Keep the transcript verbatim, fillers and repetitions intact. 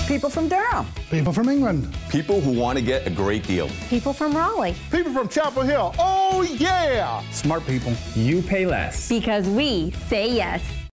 People from Durham. People from England. People who want to get a great deal. People from Raleigh. People from Chapel Hill. Oh, yeah! Smart people. You pay less. Because we say yes.